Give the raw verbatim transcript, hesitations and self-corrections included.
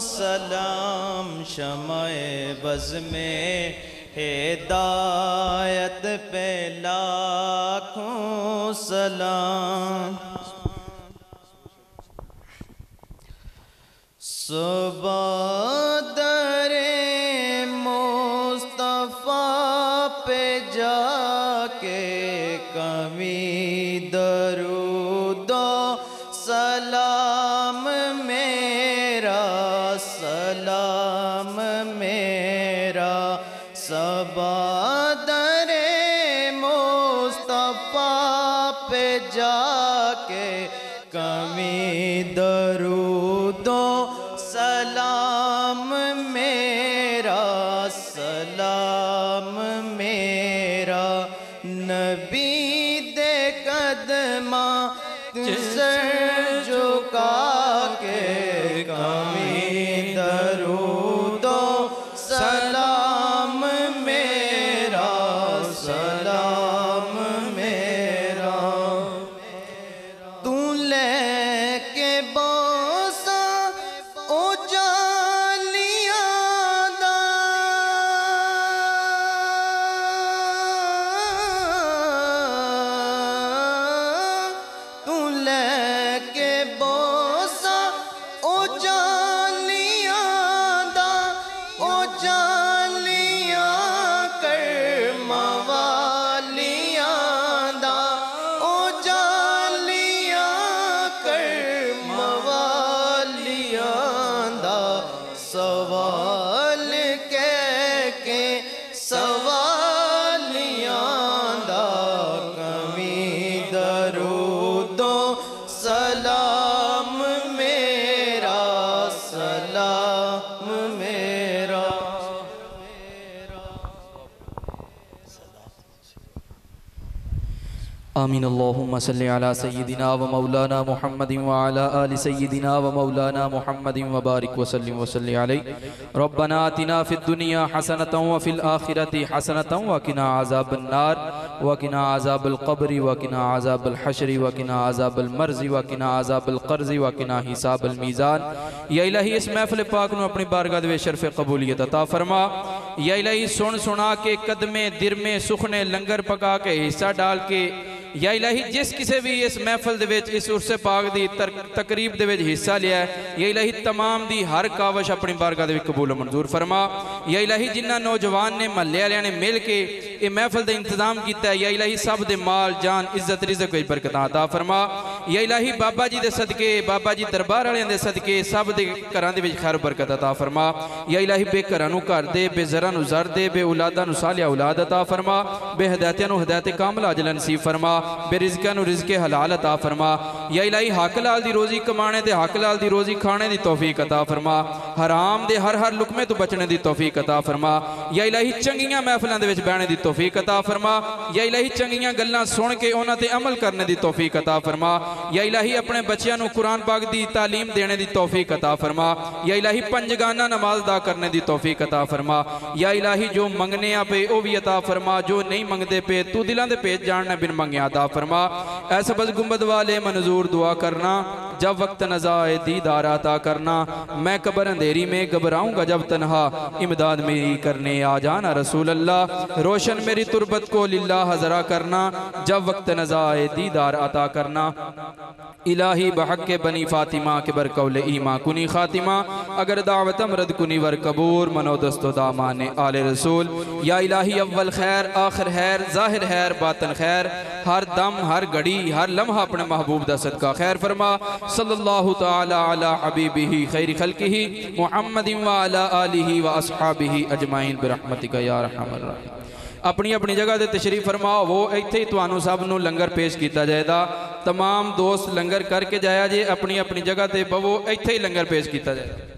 सलाम शमाए बज़ में हिदायत पे लाखों सलाम। सुबह दरे मुस्तफ़ा पे जाके कमी दरूदो सलाम मेरा सलाम मेरा। सबा दरे मुस्तफ़ा पे जाके कमी दरूदो सलाम मेरा सलाम मेरा। नबी दे कदमा सर झुका के कमी दरूदो सलाम मेरा सलाम मेरा। तू लेके बोसा ओ जालियां दा तू लेके बोसा ओ जालियां दा ओ जालियां कर मवालियां दा ओ जालियां कर मवालियां दा। सवाल कह के सवालियां दा कमी दरूदो सलाम मेरा सलाम मेरा। आमीन। अल्लाहुम्मा सल्लि अला सय्यिदिना व मौलाना मुहम्मदिन व अला आलि सय्यिदिना व मौलाना मुहम्मदिन व बारिक व सल्लिम व सल्लि अलैहि। रब्बना आतिना फिद दुनिया हसनतन व फिल आखिरति हसनतन व किना अज़ाबन नार व किना अज़ाबल क़ब्रि व किना अज़ाबल हश्रि व किना अज़ाबल मर्ज़ि व किना अज़ाबल क़र्ज़ि व किना हिसाबल मीज़ान। या इलाही इस महफ़िल पाक नूं अपनी बारगाह दे विच शर्फ़ कबूलियत अता फरमा। या इलाही सुन सुना के कदमे दिरमे सुखने लंगर पका के हिस्सा डाल के या इलाही जिस किसी भी इस महफल दे विच इस उर्से पाक दी तकरीब दे विच हिस्सा लिया है या इलाही तमाम दी हर कावश अपनी बारगाह दे विच कबूल मंजूर फरमा। या इलाही जिन्ना नौजवान ने महल्ले वालियां ने मिल के ये महफल का इंतजाम किया है या इलाही सब दे माल जान इज्जत रिज़्क़ विच बरकत अता फरमा। या इलाही बाबा जी दे सदके बाबा जी दरबार वालियां दे सदके सब दे घरां दे विच खैर बरकत अता फरमा। या इलाही बेघरां नूं घर दे बेज़रां नूं ज़र दे बे औलादां नूं सालिहा औलाद अता फरमा। बेहदायतियां नूं हिदायत कामिल अजल नसीब फरमा। बेरिज़्क़ां नूं रिज़्क़े हलाल अता फरमा। या इलाही हक लाल दी रोज़ी कमाने ते हक लाल दी रोज़ी खाने दी तौफीक अता फरमा। हराम दे हर हर लुकमे तो बचने दी तौफीक अता फरमा। या इलाही चंगियां महफिलां दे विच बहने दी तौफीक अता फरमा। या इलाही चंगियां गल्लां सुन के उन्हां ते अमल करने दी तौफीक अता फरमा। या इलाही अपने बच्चियां नूं कुरान पाक दी तालीम देने दी तौफीक अता फरमा। या इलाही पंजगाना नमाज अदा करने दी तौफीक अता फरमा। या इलाही जो मंगने आ पे ओ भी अता फरमा, जो नहीं मंगदे पे तू दिलां दे भेज जानना बिन मंगिया अता फरमा। ऐसा बस गुंबद वाले मंजूर दुआ करना जब वक्त नज़ाए दीदार अता करना। मैं कब्र अंधेरी में घबराऊंगा जब तन्हा इमदाद मेरी करने आ जाना रसूल अल्लाह। रोशन मेरी तुरबत को लिल्लाह हज़रा करना जब वक्त नज़ाए दीदार अता करना। इलाही बहक के बनी फातिमा के बरकौल ईमा कुनी खातिमा अगर दावत अमरद कुनी वर कबूर मनो दस्तो दामान आले रसूल। या इलाही अव्वल खैर आखिर खैर ज़ाहिर खैर बातन खैर हर दम हर घड़ी हर लम्हा अपने महबूब दा सदका खैर फरमा। सल्लल्लाहु तआला अला हबीबिही खैरि खल्किही मुहम्मदिन व अला आलिही व अस्हाबिही अजमाइन बिरहमतिका या अरहमर राहिमीन। अपनी अपनी जगह से तशरीफ फरमाओ। वो इत्थे ही तुहानू सब नू लंगर पेश किया जाएगा। तमाम दोस्त लंगर करके जाया जे अपनी अपनी जगह से बवो इत्थे ही लंगर पेश किया जाएगा।